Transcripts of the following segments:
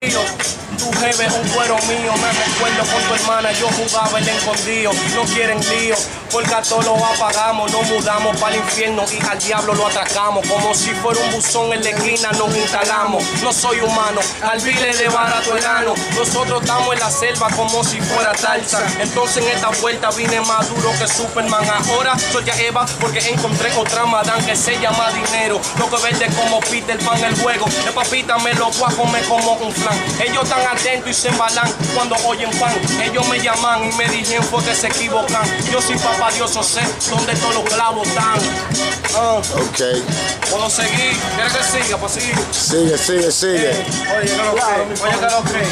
Tu jefe es un cuero mío, me recuerdo con tu hermana, yo jugaba el escondido. No quieren lío, porque a todos lo apagamos. Nos mudamos para el infierno y al diablo lo atracamos. Como si fuera un buzón en la esquina nos instalamos. No soy humano, al vile de barato el ano. Nosotros estamos en la selva como si fuera Tarzan. Entonces en esta vuelta vine más duro que Superman. Ahora soy a Eva porque encontré otra madame que se llama dinero. Lo que vende como Peter Pan el juego. De papita me lo voy a comer como un flan. Ellos están atentos y se embalan cuando oyen pan. Ellos me llaman y me dijeron fue que se equivocan. Yo soy papá Dios, yo sé dónde todos los clavos están. Ok. ¿Puedo seguir? ¿Quieres que siga? Pues sigue. Sigue. Oye, que lo que.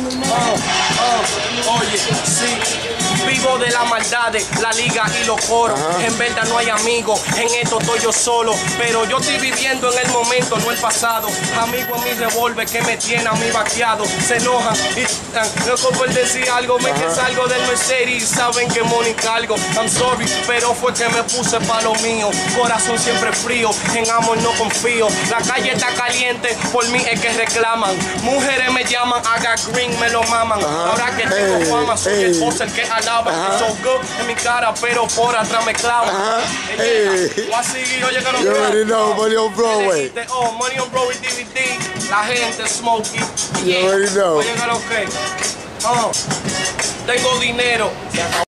Oye, sí. Vivo de la maldad, la liga y los coros. En verdad no hay amigos, en esto estoy yo solo. Pero yo estoy viviendo en el momento, no el pasado. Amigo a mi revólver que me tiene a mí vaqueado. Se enojan y loco por decir algo. Me que salgo del Mercedes y saben que money cargo. I'm sorry, pero fue que me puse pa' lo mío. Corazón siempre frío, en amor no confío. La calle está caliente, por mí es que reclaman. Mujeres me llaman, haga green, me lo maman. Ahora que tengo fama, soy el boss, el que alaba. So good en mi cara, pero por atrás me clavan. Voy a seguir, oye que no. You already know, Money on Broadway. Money on Broadway DVD. La gente Smokey. You already know. Oye que lo que. Tengo dinero.